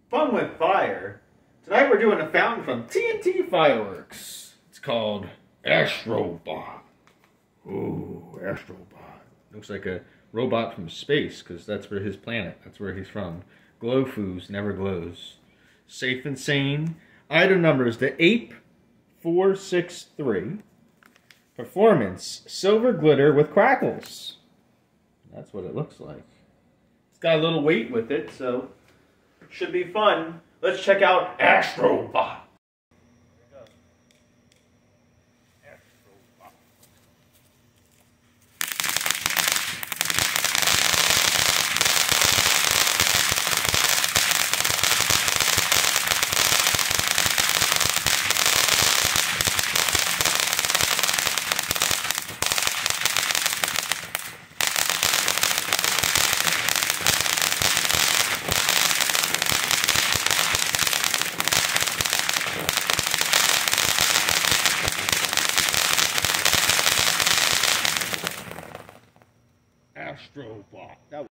Fun with fire. Tonight we're doing a fountain from TNT Fireworks. It's called Astrobot. Ooh, Astrobot. Looks like a robot from space because that's where his planet, that's where he's from. Glow foos, never glows. Safe and sane. Item number is the Ape 463. Performance, silver glitter with crackles. That's what it looks like. It's got a little weight with it, so should be fun. Let's check out Astrobot. Astrobot.